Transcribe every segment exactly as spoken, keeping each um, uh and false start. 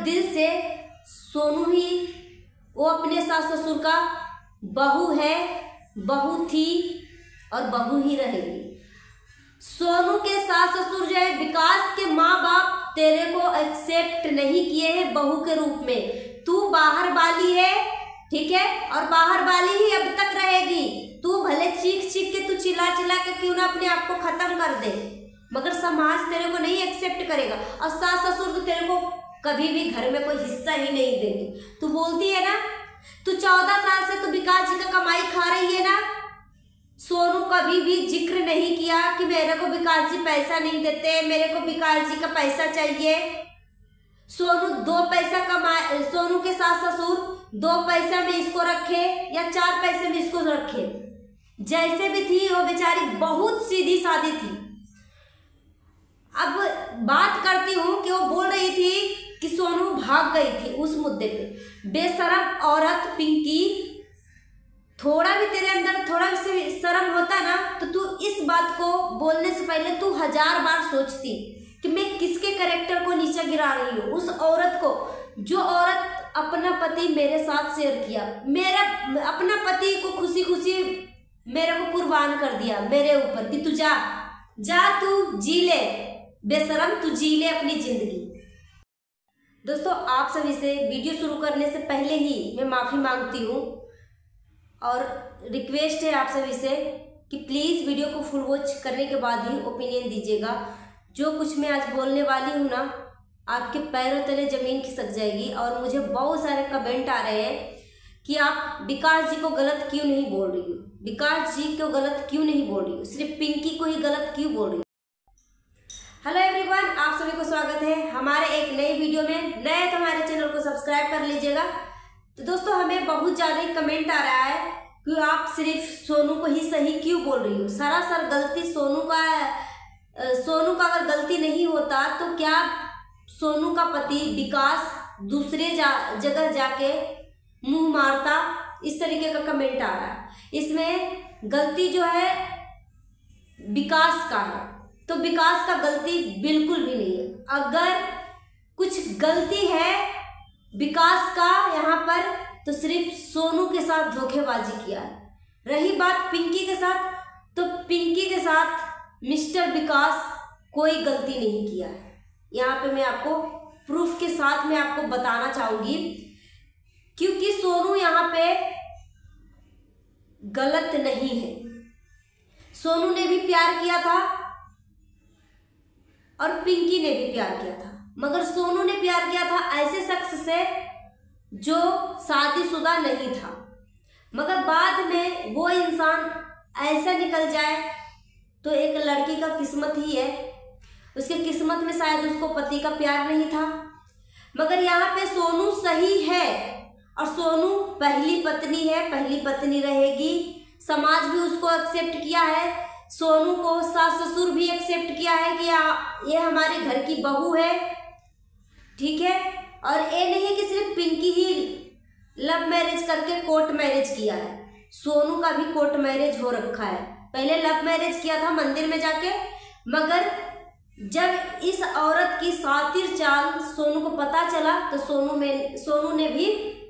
दिल से सोनू ही वो अपने सास ससुर का बहू है, बहू थी और बहू ही रहेगी। सोनू के सास ससुर जो है विकास के माँ बाप तेरे को एक्सेप्ट नहीं किए हैं बहू के रूप में। तू बाहर वाली है, ठीक है, और बाहर वाली ही अब तक रहेगी। तू भले चीख चीख के, तू चिल्ला चिल्ला के क्यों ना अपने आप को खत्म कर दे, मगर समाज तेरे को नहीं एक्सेप्ट करेगा और सास ससुर तो तेरे को कभी भी घर में कोई हिस्सा ही नहीं देंगे। तू बोलती है ना, तू चौदह साल से तू विकास जी का कमाई खा रही है ना। सोनू कभी भी जिक्र नहीं किया कि मेरे को विकास जी पैसा नहीं देते, मेरे को विकास जी का पैसा चाहिए। सोनू दो पैसा कमाए, सोनू के सास ससुर दो पैसा में इसको रखे या चार पैसे में इसको रखे, जैसे भी थी वो बेचारी बहुत सीधी सादी थी। अब बात करती हूँ कि वो बोल रही थी कि सोनू भाग गई थी उस मुद्दे पे। बेशरम औरत पिंकी, थोड़ा भी तेरे अंदर थोड़ा भी शर्म होता ना तो तू इस बात को बोलने से पहले तू हजार बार सोचती कि मैं किसके कैरेक्टर को नीचे गिरा रही हूँ। उस औरत को, जो औरत अपना पति मेरे साथ शेयर किया, मेरा अपना पति को खुशी खुशी मेरे को कुर्बान कर दिया मेरे ऊपर कि तू जा जा तू जी ले, बेशरम तू जी ले अपनी जिंदगी। दोस्तों, आप सभी से वीडियो शुरू करने से पहले ही मैं माफ़ी मांगती हूँ और रिक्वेस्ट है आप सभी से कि प्लीज़ वीडियो को फुल वॉच करने के बाद ही ओपिनियन दीजिएगा। जो कुछ मैं आज बोलने वाली हूँ ना, आपके पैरों तले ज़मीन खिसक जाएगी। और मुझे बहुत सारे कमेंट आ रहे हैं कि आप विकास जी को गलत क्यों नहीं बोल रही हो, विकास जी को गलत क्यों नहीं बोल रही हो, सिर्फ पिंकी को ही गलत क्यों बोल रही हो। हेलो एवरीवन, आप सभी को स्वागत है हमारे एक नई वीडियो में। नए तो हमारे चैनल को सब्सक्राइब कर लीजिएगा। तो दोस्तों, हमें बहुत ज़्यादा कमेंट आ रहा है कि आप सिर्फ सोनू को ही सही क्यों बोल रही हो। सरासर गलती सोनू का है। सोनू का अगर गलती नहीं होता तो क्या सोनू का पति विकास दूसरे जा जगह जाके मुंह मारता? इस तरीके का कमेंट आ रहा है। इसमें गलती जो है विकास का है, तो विकास का गलती बिल्कुल भी नहीं है। अगर कुछ गलती है विकास का यहाँ पर तो सिर्फ सोनू के साथ धोखेबाजी किया है। रही बात पिंकी के साथ, तो पिंकी के साथ मिस्टर विकास कोई गलती नहीं किया है। यहाँ पे मैं आपको प्रूफ के साथ में आपको बताना चाहूँगी, क्योंकि सोनू यहाँ पे गलत नहीं है। सोनू ने भी प्यार किया था और पिंकी ने भी प्यार किया था, मगर सोनू ने प्यार किया था ऐसे शख्स से जो शादीशुदा नहीं था। मगर बाद में वो इंसान ऐसा निकल जाए तो एक लड़की का किस्मत ही है, उसके किस्मत में शायद उसको पति का प्यार नहीं था। मगर यहाँ पे सोनू सही है और सोनू पहली पत्नी है, पहली पत्नी रहेगी। समाज भी उसको एक्सेप्ट किया है, सोनू को सास ससुर भी एक्सेप्ट किया है कि ये हमारे घर की बहू है, ठीक है। और ये नहीं कि सिर्फ पिंकी ही लव मैरिज करके कोर्ट मैरिज किया है, सोनू का भी कोर्ट मैरिज हो रखा है। पहले लव मैरिज किया था मंदिर में जाके, मगर जब इस औरत की सातिर चाल सोनू को पता चला तो सोनू में सोनू ने भी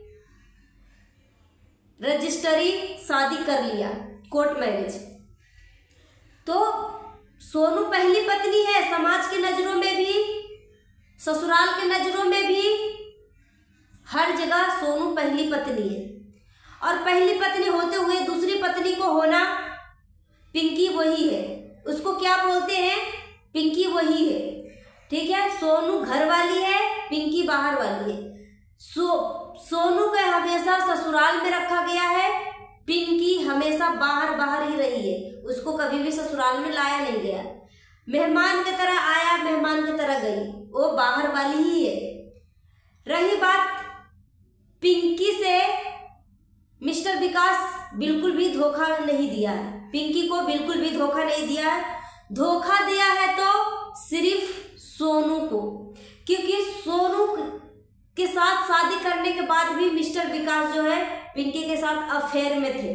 रजिस्ट्री शादी कर लिया, कोर्ट मैरिज। तो सोनू पहली पत्नी है, समाज की नज़रों में भी, ससुराल के नज़रों में भी, हर जगह सोनू पहली पत्नी है। और पहली पत्नी होते हुए दूसरी पत्नी को होना, पिंकी वही है। उसको क्या बोलते हैं? पिंकी वही है, ठीक है। सोनू घर वाली है, पिंकी बाहर वाली है। सो सोनू को हमेशा ससुराल में रखा गया है, पिंकी हमेशा बाहर बाहर ही रही है, उसको कभी भी ससुराल में लाया नहीं गया। मेहमान की तरह आया, मेहमान की तरह गई, वो बाहर वाली ही है। रही बात पिंकी से, मिस्टर विकास बिल्कुल भी धोखा नहीं दिया है, पिंकी को बिल्कुल भी धोखा नहीं दिया है। धोखा दिया है तो सिर्फ सोनू को, क्योंकि सोनू के साथ शादी करने के बाद भी मिस्टर विकास जो है पिंकी के साथ अफेयर में थे।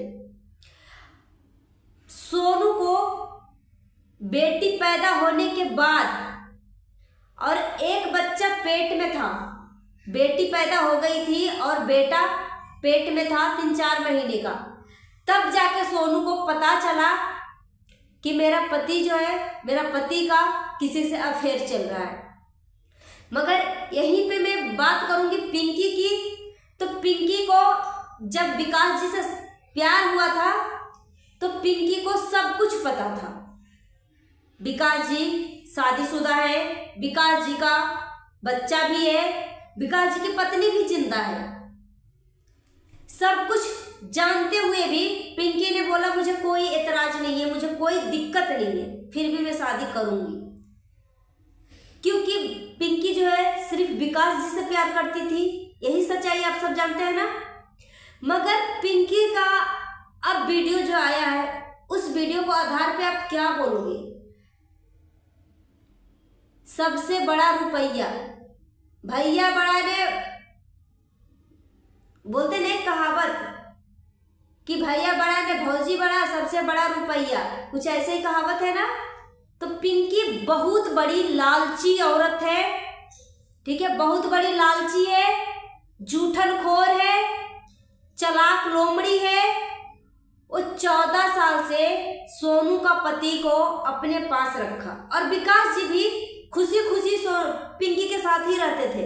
सोनू को बेटी पैदा होने के बाद और एक बच्चा पेट में था, बेटी पैदा हो गई थी और बेटा पेट में था तीन चार महीने का। तब जाके सोनू को पता चला कि मेरा पति जो है, मेरा पति का किसी से अफेयर चल रहा है। मगर यहीं पे मैं बात करूंगी पिंकी की। तो पिंकी को जब विकास जी से प्यार हुआ था तो पिंकी को सब कुछ पता था। विकास जी शादीशुदा है, विकास जी का बच्चा भी है, विकास जी की पत्नी भी जिंदा है। सब कुछ जानते हुए भी पिंकी ने बोला मुझे कोई एतराज नहीं है, मुझे कोई दिक्कत नहीं है, फिर भी मैं शादी करूंगी। क्योंकि पिंकी जो है सिर्फ विकास जी से प्यार करती थी। यही सच्चाई आप सब जानते हैं ना। मगर पिंकी का अब वीडियो जो आया है, उस वीडियो को आधार पे आप क्या बोलोगे? सबसे बड़ा रुपया, भैया बड़ा ने, बोलते नहीं कहावत कि भैया बड़ा ने भौजी बड़ा, सबसे बड़ा रुपया, कुछ ऐसे ही कहावत है ना। तो पिंकी बहुत बड़ी लालची औरत है, ठीक है, बहुत बड़ी लालची है, जूठनखोर है, चालाक लोमड़ी है। वो चौदह साल से सोनू का पति को अपने पास रखा और विकास जी भी खुशी खुशी सो पिंकी के साथ ही रहते थे।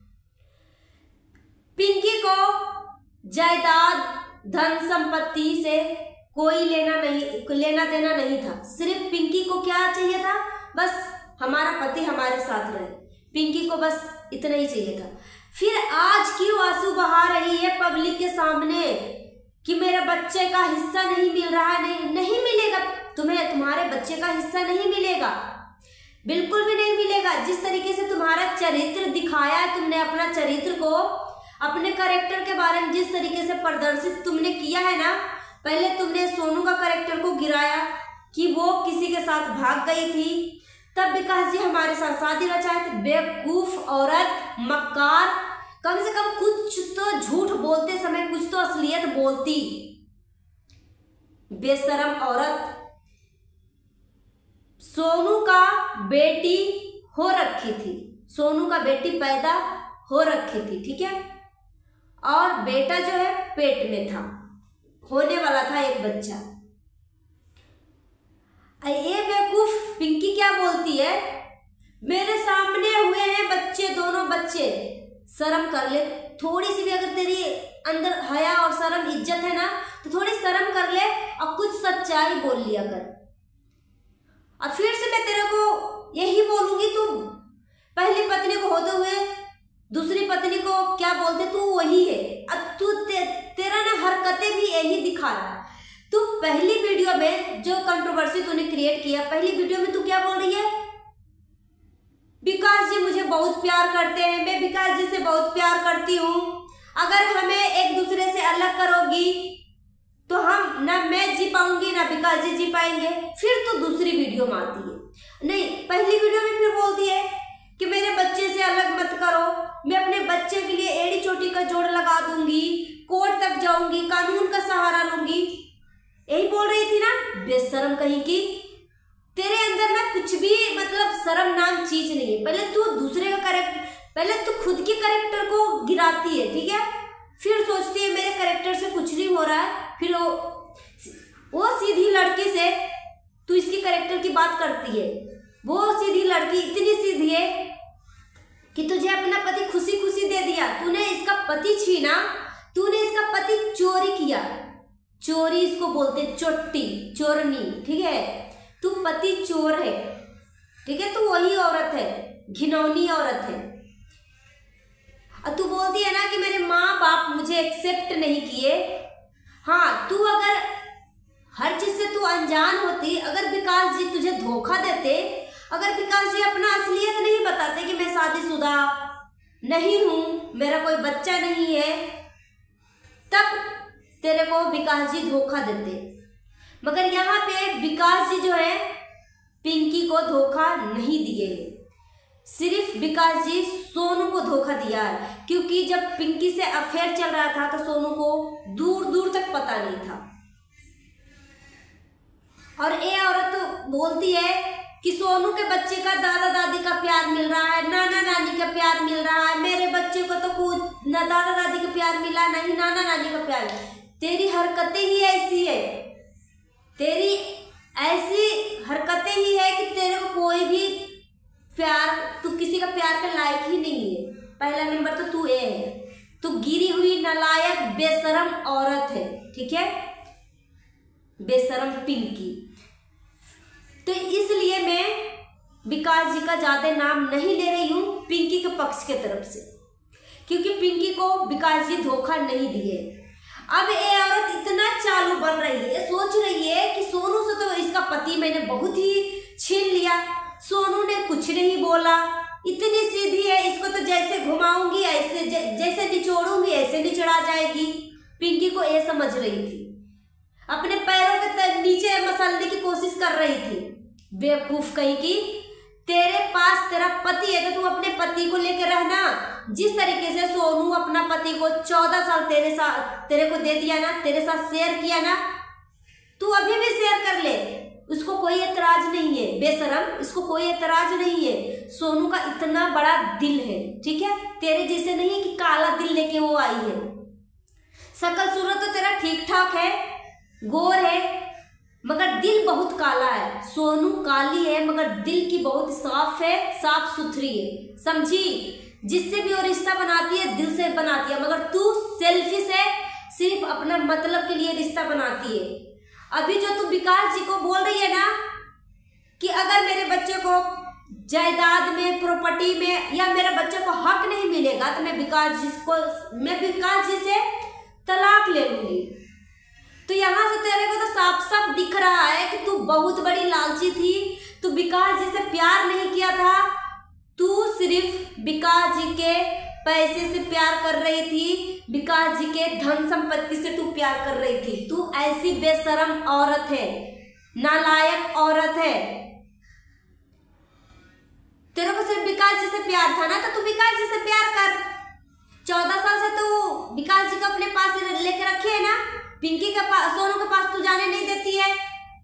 पिंकी को जायदाद धन संपत्ति से कोई लेना नहीं लेना देना नहीं था। सिर्फ पिंकी को क्या चाहिए था? बस हमारा पति हमारे साथ रहे। पिंकी को बस इतना ही चाहिए था। फिर आज क्यों आंसू बहा रही है पब्लिक के सामने कि मेरे बच्चे का हिस्सा नहीं मिल रहा है? नहीं नहीं मिलेगा तुम्हें, तुम्हारे बच्चे का हिस्सा नहीं मिलेगा, बिल्कुल भी नहीं मिलेगा। जिस तरीके से तुम्हारा चरित्र दिखाया है, तुमने अपना चरित्र को, अपने कैरेक्टर के बारे में जिस तरीके से प्रदर्शित तुमने किया है ना, पहले तुमने सोनू का कैरेक्टर को गिराया कि वो किसी के साथ भाग गई थी, तब विकास जी हमारे साथ शादी रचाए थे। बेवकूफ औरत, मक्कार, कम से कम कुछ तो झूठ बोलते समय कुछ तो असलियत बोलती। बेशरम औरत। सोनू का बेटी हो रखी थी, सोनू का बेटी पैदा हो रखी थी, ठीक है, और बेटा जो है पेट में था, होने वाला था एक बच्चा। ये बेवकूफ पिंकी क्या बोलती है, मेरे सामने हुए हैं बच्चे, दोनों बच्चे, शर्म कर ले थोड़ी सी भी। अगर तेरी अंदर हया और शर्म इज्जत है ना, तो थोड़ी शर्म कर ले और कुछ सच्चाई बोल लिया कर। और फिर से मैं तेरे को यही बोलूंगी, तू पहली पत्नी को होते हुए दूसरी पत्नी को क्या बोलते, तू वही है। अब तू ते, तेरा ना हरकतें भी यही दिखा रहा है। तू पहली वीडियो में जो कंट्रोवर्सी तूने क्रिएट किया, पहली वीडियो में तू क्या बोल रही है, विकास जी मुझे बहुत प्यार करते हैं, मैं विकास जी से बहुत प्यार करती हूँ, अगर हमें एक दूसरे से अलग करोगी तो हम ना मैं जी पाऊंगी ना विकास जी जी पाएंगे। फिर तो दूसरी वीडियो में आती है, नहीं पहली वीडियो में फिर बोलती है कि मेरे बच्चे से अलग मत करो, मैं अपने बच्चे के लिए एड़ी चोटी का जोड़ लगा दूंगी, कोर्ट तक जाऊंगी, कानून का सहारा लूंगी, यही बोल रही थी ना। बेशरम कहीं की, तेरे अंदर ना कुछ भी मतलब शर्म नाम चीज नहीं है। पहले तू दूसरे का कैरेक्टर, पहले तू खुद के कैरेक्टर को गिराती है, ठीक है, फिर सोचती है मेरे कैरेक्टर से कुछ नहीं हो रहा है, फिर वो वो सीधी लड़की से तू इसकी कैरेक्टर की बात करती है। वो सीधी लड़की इतनी सीधी है कि तुझे अपना पति खुशी खुशी दे दिया, तूने इसका पति छीना, तूने इसका पति चोरी किया। चोरी इसको बोलते, चोट्टी, चोरनी, ठीक है, तू पति चोर है, ठीक है, तू वही औरत है, घिनौनी औरत है। और तू बोलती है ना कि मेरे माँ बाप मुझे एक्सेप्ट नहीं किए। हाँ, तू अगर हर चीज से तू अनजान होती, अगर विकास जी तुझे धोखा देते, अगर विकास जी अपना असलियत नहीं बताते कि मैं शादीशुदा नहीं हूँ, मेरा कोई बच्चा नहीं है, तब तेरे को विकास जी धोखा देते। मगर यहाँ पे विकास जी जो है पिंकी को धोखा नहीं दिए, सिर्फ विकास जी सोनू को धोखा दिया है। क्योंकि जब पिंकी से अफेयर चल रहा था तो सोनू को दूर दूर तक पता नहीं था। और ये औरत तो बोलती है कि सोनू के बच्चे का दादा दादी का प्यार मिल रहा है, नाना नानी का प्यार मिल रहा है, मेरे बच्चे को तो ना दादा दादी का प्यार मिला, ना ही नाना नानी का प्यार। तेरी हरकतें ही ऐसी है, तेरी ऐसी हरकतें ही है कि तेरे को कोई भी प्यार, तू किसी का प्यार के लायक ही नहीं है। पहला नंबर तो तू ये है, तू गिरी हुई नालायक बेशरम औरत है, ठीक है, बेशरम पिंकी। तो इसलिए मैं विकास जी का ज्यादा नाम नहीं ले रही हूँ पिंकी के पक्ष के तरफ से, क्योंकि पिंकी को विकास जी धोखा नहीं दिए। अब ये औरत इतना चालू बन रही है, सोच रही है कि सोनू से तो इसका पति मैंने बहुत ही छीन लिया, सोनू ने कुछ नहीं बोला, इतनी सीधी है, इसको तो जैसे घुमाऊंगी ऐसे, जैसे निचोड़ूंगी ऐसे निचड़ा जाएगी। पिंकी को ये समझ रही थी, अपने पैरों के नीचे मसलने की कोशिश कर रही थी। बेवकूफ कहीं की, तेरे पास तेरा पति है तो तू अपने पति को लेकर रहना। जिस तरीके से सोनू अपना पति को चौदह साल तेरे साथ तेरे को दे दिया ना, तेरे साथ शेयर किया ना, तू अभी भी शेयर कर ले, उसको कोई एतराज नहीं है। बेशरम, इसको कोई एतराज नहीं है। सोनू का इतना बड़ा दिल है, ठीक है, तेरे जैसे नहीं कि काला दिल लेके वो आई है। शकल सूरत तो तेरा ठीक ठाक है, गोर है, मगर दिल बहुत काला है। सोनू काली है मगर दिल की बहुत साफ है, साफ सुथरी है, समझी। जिससे भी वो रिश्ता बनाती है दिल से बनाती है, मगर तू सेल्फिश है, सिर्फ अपना मतलब के लिए रिश्ता बनाती है। अभी जो तू विकास जी को बोल रही है ना कि अगर मेरे बच्चे को जायदाद में, प्रॉपर्टी में या मेरे बच्चे को हक नहीं मिलेगा तो मैं विकास जी को मैं विकास जी से तलाक ले लूंगी। तो यहाँ से तेरे को तो साफ साफ दिख रहा है कि तू बहुत बड़ी लालची थी, तू विकास जी से प्यार नहीं किया था, तू सिर्फ विकास जी के पैसे से प्यार कर रही थी, विकास जी के धन संपत्ति से तू प्यार कर रही थी। तू ऐसी बेशरम औरत है, नालायक औरत है। तेरे को सिर्फ विकास जी से प्यार था ना, तो तू विकास जी से प्यार कर। चौदह साल से तू विकास जी को अपने पास लेके रखे है ना, पिंकी के पास, सोनू के पास तू जाने नहीं देती है।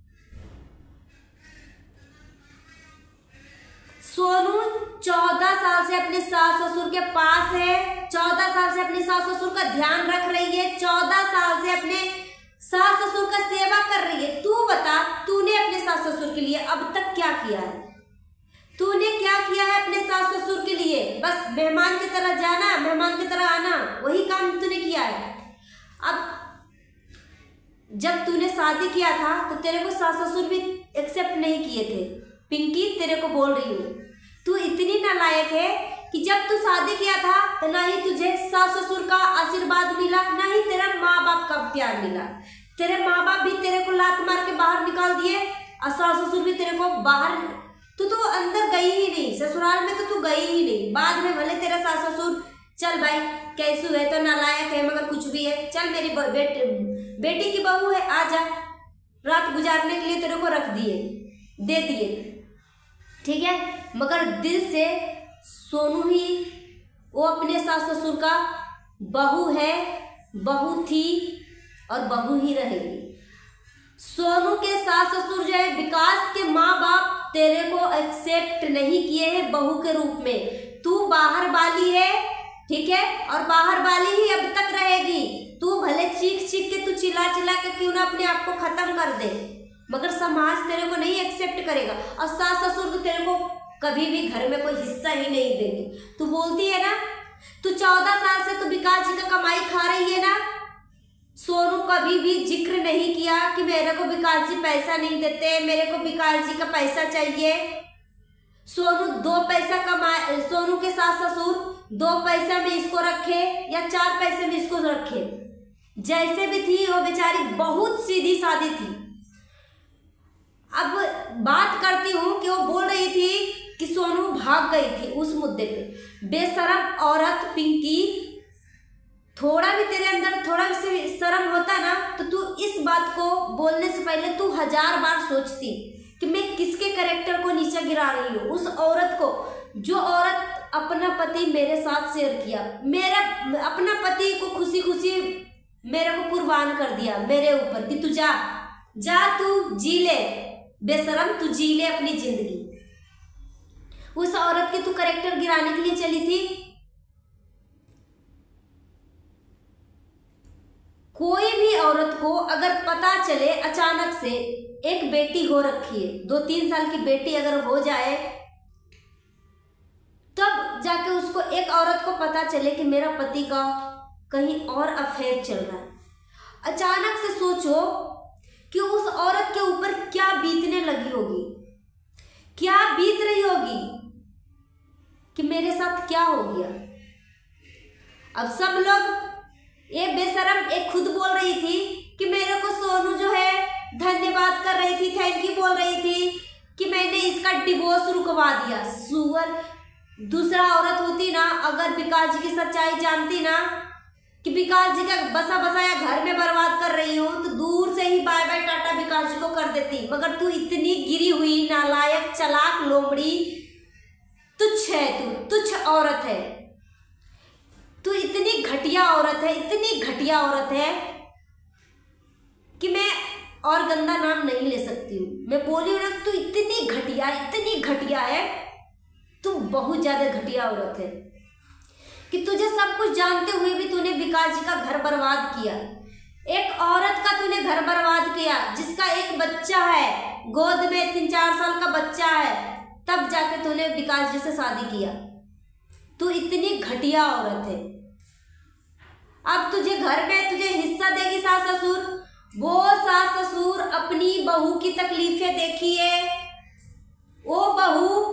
सोनू चौदह साल से अपने सास ससुर के पास है, चौदह साल से अपने सास ससुर का ध्यान रख रही है, चौदह साल से अपने सास ससुर का सेवा कर रही है। तू बता, तूने अपने सास ससुर के लिए अब तक क्या किया है? तूने क्या किया है अपने सास ससुर के लिए? बस मेहमान की तरह जाना, मेहमान की तरह आना, वही काम तूने किया है। अब जब तूने शादी किया था तो तेरे को सास ससुर भी एक्सेप्ट नहीं किए थे। पिंकी, तेरे को बोल रही हूँ, तू इतनी नालायक है कि जब तू शादी किया था तो ना ही तुझे सास ससुर का आशीर्वाद मिला, ना ही तेरा माँ बाप का प्यार मिला। तेरे माँ बाप भी तेरे को लात मार के बाहर निकाल दिए और सास ससुर भी तेरे को बाहर, तू तो अंदर गई ही नहीं, ससुराल में तो तू गई ही नहीं। बाद में भले तेरा सास ससुर, चल भाई कैसू है तो नालायक है मगर कुछ भी है, चल मेरी बेटे बेटी की बहू है, आ जा, रात गुजारने के लिए तेरे को रख दिए, दे दिए, ठीक है, मगर दिल से सोनू ही वो अपने सास ससुर का बहू है, बहू थी और बहू ही रहेगी। सोनू के सास ससुर जो है, विकास के माँ बाप तेरे को एक्सेप्ट नहीं किए हैं बहू के रूप में। तू बाहर वाली है, ठीक है, और बाहर वाली ही अब तक रहेगी। तू भले चीख चीख के, तू चिल्ला चिल्ला के क्यों ना अपने आप को खत्म कर दे, मगर समाज तेरे को नहीं एक्सेप्ट करेगा और सास ससुर तो तेरे को कभी भी घर में कोई हिस्सा ही नहीं देंगे। तू बोलती है ना, तू चौदह साल से तू विकास जी का कमाई खा रही है ना, सोनू कभी भी जिक्र नहीं किया कि मेरे को विकास जी पैसा नहीं देते, मेरे को विकास जी का पैसा चाहिए। सोनू दो पैसा कमाए, सोनू के सास ससुर दो पैसा में इसको रखे या चार पैसे में इसको रखे, जैसे भी थी वो बेचारी बहुत सीधी सादी थी। अब बात करती हूँ कि वो बोल रही थी कि सोनू भाग गई थी उस मुद्दे पे। बेशरम औरत पिंकी, थोड़ा भी तेरे अंदर थोड़ा भी शर्म होता ना तो तू इस बात को बोलने से पहले तू हजार बार सोचती कि मैं किसके कैरेक्टर को नीचे गिरा रही हूँ। उस औरत को, जो औरत अपना पति मेरे साथ शेयर किया, मेरा अपना पति को खुशी खुशी मेरे को कुर्बान कर दिया मेरे ऊपर कि तू जा जा तू जी ले, बेशरम तू जी ले अपनी जिंदगी। उस औरत के तू कैरेक्टर गिराने के लिए चली थी। को अगर पता चले अचानक से, एक बेटी हो रखी है, दो तीन साल की बेटी अगर हो जाए, तब जाके उसको, एक औरत को पता चले कि मेरा पति का कहीं और अफेयर चल रहा है। अचानक से सोचो कि उस औरत के ऊपर क्या बीतने लगी होगी, क्या बीत रही होगी कि मेरे साथ क्या हो गया। अब सब लोग, ये बेशरम एक खुद बोल रही थी कि मेरे को सोनू जो है धन्यवाद कर रही थी, थैंक यू बोल रही थी कि मैंने इसका डिवोर्स रुकवा दिया। सुअर, दूसरा औरत होती ना, अगर विकास जी की सच्चाई जानती ना कि विकास जी का बसा बसाया घर में बर्बाद कर रही हूँ, तो दूर से ही bye bye tata Vikas ji को कर देती। मगर तू इतनी गिरी हुई, नालायक, चालाक, लोमड़ी, तुच्छ है, तू तुच्छ औरत है, तू इतनी घटिया औरत है, इतनी घटिया औरत है कि मैं और गंदा नाम नहीं ले सकती हूँ। मैं बोली हूँ ना, तू इतनी घटिया, इतनी घटिया है, तू बहुत ज्यादा घटिया औरत है कि तुझे सब कुछ जानते हुए भी तूने विकास जी का घर बर्बाद किया। एक औरत का तूने घर बर्बाद किया जिसका एक बच्चा है, गोद में तीन चार साल का बच्चा है, तब जाके तूने विकास जी से शादी किया। तू इतनी घटिया औरत है। अब तुझे घर में तुझे हिस्सा देगी सास ससुर, वो सास ससुर अपनी बहू की तकलीफें देखिए। वो बहू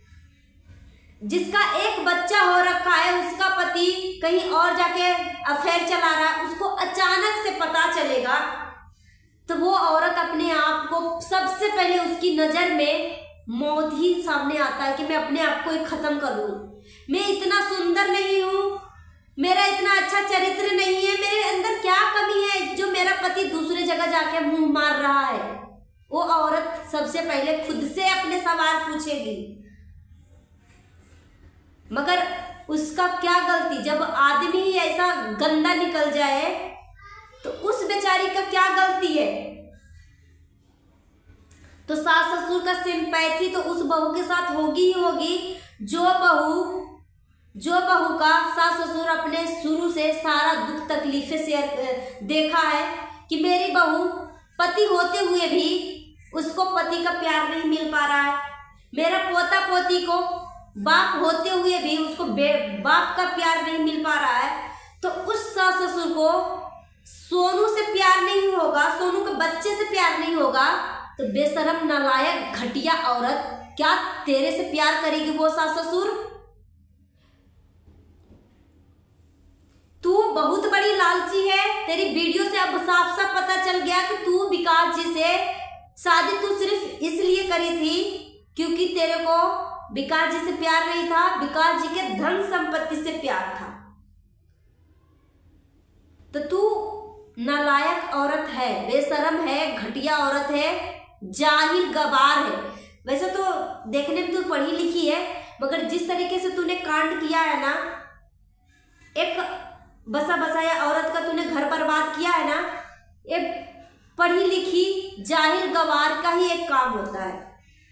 जिसका एक बच्चा हो रखा है, उसका पति कहीं और जाके अफेयर चला रहा है, उसको अचानक से पता चलेगा तो वो औरत अपने आप को, सबसे पहले उसकी नजर में मौत ही सामने आता है कि मैं अपने आप को ही खत्म कर लूं। मैं इतना सुंदर नहीं हूं, मेरा इतना अच्छा चरित्र नहीं है, मेरे अंदर क्या कमी है जो मेरा पति दूसरी जगह जाके मुंह मार रहा है। वो औरत सबसे पहले खुद से अपने सवाल पूछेगी। मगर उसका क्या गलती, जब आदमी ही ऐसा गंदा निकल जाए तो उस बेचारी का क्या गलती है। तो सास ससुर का सिंपैथी तो उस बहू के साथ होगी ही होगी जो बहू जो बहू का सास ससुर अपने शुरू से सारा दुख तकलीफें शेयर देखा है कि मेरी बहू पति होते हुए भी उसको पति का प्यार नहीं मिल पा रहा है, मेरा पोता पोती को बाप होते हुए भी उसको बाप का प्यार नहीं मिल पा रहा है। तो उस सास ससुर को सोनू से प्यार नहीं होगा, सोनू के बच्चे से प्यार नहीं होगा, तो बेशरम, नालायक, घटिया औरत क्या तेरे से प्यार करेगी वो सास ससुर। तू बहुत बड़ी लालची है। तेरी वीडियो से अब साफ साफ पता चल गया कि तू विकास जी से शादी तू सिर्फ इसलिए करी थी क्योंकि तेरे को विकास जी से प्यार नहीं था, विकास जी के धन संपत्ति से प्यार था। तो तू नालायक औरत है, बेशरम है, घटिया औरत है, जाहिल गवार है। वैसे तो देखने में तू पढ़ी लिखी है, मगर जिस तरीके से तूने कांड किया है ना, एक बसा बसाया औरत का तूने घर बर्बाद किया है ना, एक पढ़ी लिखी जाहिल गवार का ही एक काम होता है।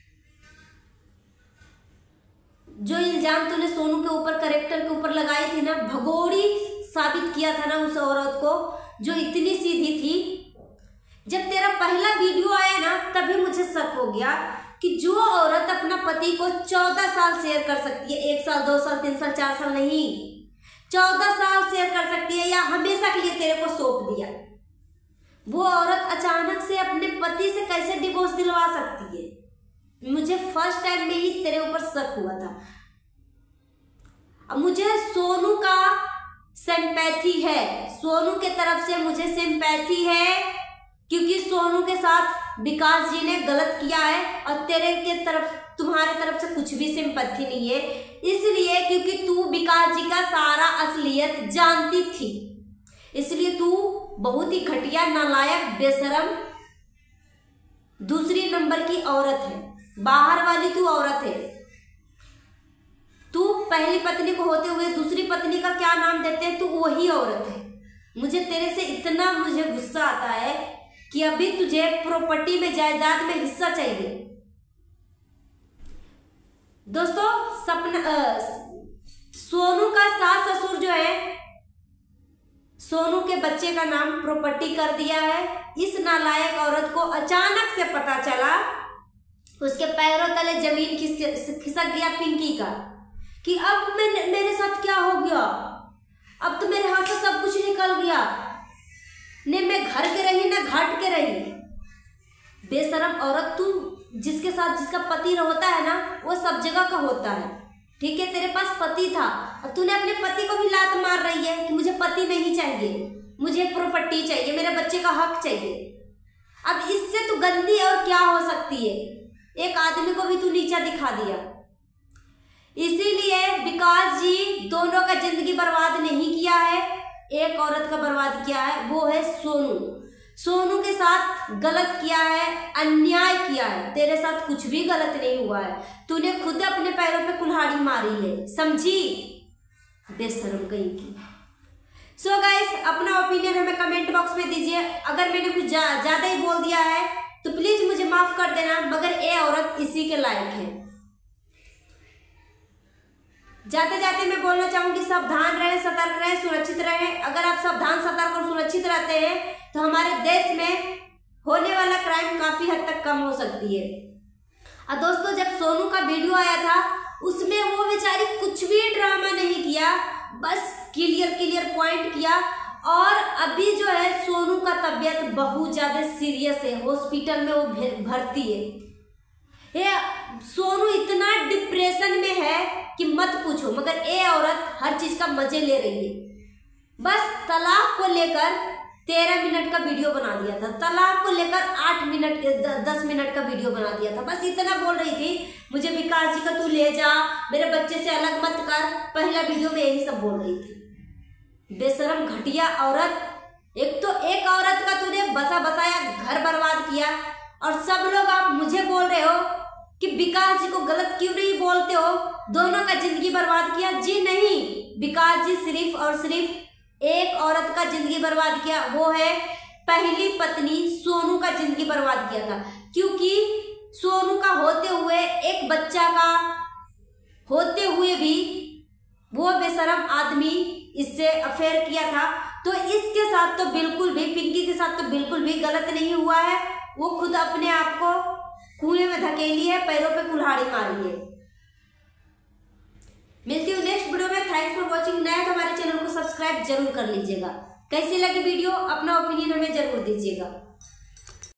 जो इल्जाम तूने सोनू के ऊपर, करेक्टर के ऊपर लगाई थी ना, भगोड़ी साबित किया था ना उस औरत को जो इतनी सीधी थी। जब तेरा पहला वीडियो आया ना, तभी मुझे शक हो गया कि जो औरत अपना पति को चौदह साल शेयर कर सकती है, एक साल, दो साल, तीन साल, चार साल नहीं, चौदह साल शेयर कर सकती है या हमेशा के लिए तेरे को सौंप दिया, वो औरत अचानक से अपने पति से कैसे डिवोर्स दिलवा सकती है। मुझे फर्स्ट टाइम में ही तेरे ऊपर शक हुआ था। अब मुझे सोनू का सिंपैथी है, सोनू के तरफ से मुझे सिंपैथी है क्योंकि सोनू के साथ विकास जी ने गलत किया है और तेरे के तरफ, तुम्हारे तरफ से कुछ भी सिंपैथी नहीं है, इसलिए क्योंकि तू विकास जी का सारा असलियत जानती थी, इसलिए तू बहुत ही घटिया, नालायक, बेशरम, दूसरी नंबर की औरत है, बाहर वाली तू औरत है। तू पहली पत्नी को होते हुए दूसरी पत्नी का क्या नाम देते हैं, तू वही औरत है। मुझे तेरे से इतना मुझे गुस्सा आता है कि अभी तुझे प्रॉपर्टी में, जायदाद में हिस्सा चाहिए। दोस्तों, सपना सोनू का सास ससुर जो है, सोनू के बच्चे का नाम प्रॉपर्टी कर दिया है। इस नालायक औरत को अचानक से पता चला, उसके पैरों तले जमीन खिसक गया पिंकी का, कि अब मैं मेरे साथ क्या हो गया, अब तो मेरे हाथ से सब कुछ निकल गया, ने मैं घर के रही ना घाट के रही। बेशरम औरत, तू जिसके साथ जिसका पति होता है ना वो सब जगह का होता है, ठीक है। तेरे पास पति था और तूने अपने पति को भी लात मार रही है कि मुझे पति नहीं चाहिए, मुझे प्रॉपर्टी चाहिए, मेरे बच्चे का हक चाहिए। अब इससे तू गंदी और क्या हो सकती है? एक आदमी को भी तू नीचा दिखा दिया। इसीलिए विकास जी दोनों का जिंदगी बर्बाद नहीं किया है, एक औरत का बर्बाद किया है, वो है सोनू। सोनू के साथ गलत किया है, अन्याय किया है। तेरे साथ कुछ भी गलत नहीं हुआ है, तूने खुद अपने पैरों पे कुल्हाड़ी मारी है, समझी? बेशरम कहीं की। सो गाइस, अपना ओपिनियन हमें कमेंट बॉक्स में दीजिए। अगर मैंने कुछ ज्यादा जा, ही बोल दिया है तो प्लीज मुझे माफ कर देना, मगर ये औरत इसी के लायक है। जाते जाते मैं बोलना चाहूंगी, सावधान रहे, सतर्क रहे, सुरक्षित रहे। अगर आप सावधान, सतर्क और सुरक्षित रहते हैं तो हमारे देश में होने वाला क्राइम काफी हद तक कम हो सकती है। और दोस्तों, जब सोनू का वीडियो आया था उसमें वो बेचारी कुछ भी ड्रामा नहीं किया, बस क्लियर क्लियर पॉइंट किया। और अभी जो है सोनू का तबीयत बहुत ज्यादा सीरियस है, हॉस्पिटल में वो भर्ती है। ये सोनू इतना डिप्रेशन में है कि मत पूछो, मगर ये औरत हर चीज का मजे ले रही है। बस तलाक को लेकर तेरह मिनट का वीडियो बना दिया था, तलाक को लेकर आठ मिनट दस मिनट का वीडियो बना दिया था। बस इतना बोल रही थी, मुझे विकास जी का तू ले जा, मेरे बच्चे से अलग मत कर। पहला वीडियो में यही सब बोल रही थी। बेशरम घटिया औरत, एक तो एक औरत का तूने बसा बसाया घर बर्बाद किया, और सब लोग आप मुझे बोल रहे हो कि विकास जी को गलत क्यों नहीं बोलते हो, दोनों का जिंदगी बर्बाद किया। जी नहीं, विकास जी सिर्फ और सिर्फ एक औरत का जिंदगी बर्बाद किया, वो है पहली पत्नी सोनू का जिंदगी बर्बाद किया था। क्योंकि सोनू का होते हुए, एक बच्चा का होते हुए भी वो बेशरम आदमी इससे अफेयर किया था। तो इसके साथ तो बिल्कुल भी, पिंकी के साथ तो बिल्कुल भी गलत नहीं हुआ है। वो खुद अपने आप को कुएं में धकेली है, पैरों पे कुल्हाड़ी मारी है। मिलती हूँ नेक्स्ट वीडियो में। Thanks for watching. नया तो हमारे चैनल को सब्सक्राइब जरूर कर लीजिएगा। कैसी लगी वीडियो, अपना ओपिनियन हमें जरूर दीजिएगा।